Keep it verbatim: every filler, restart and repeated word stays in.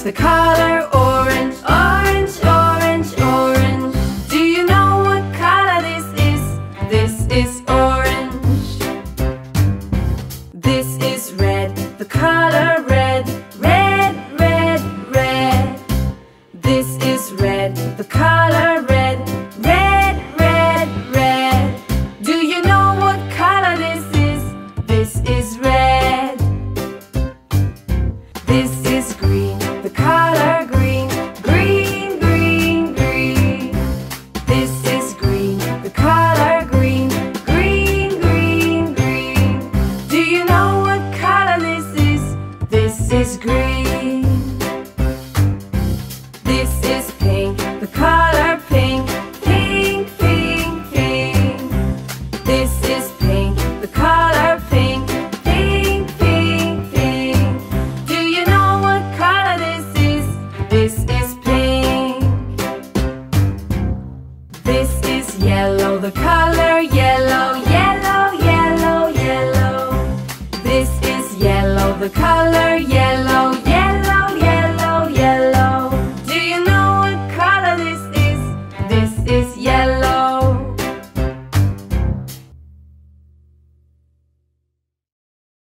the color orange. Orange, orange, orange. Do you know what color this is? This is orange. This is red, the color red. Red, red, red. This is red, the color red. Red, red, red. Do you know what color this is? This is red. This is green, the color green. Green, green, green. This is green, the color green. Green, green, green. Do you know what color this is? This is green. This is pink, the color pink. Pink, pink, pink. This is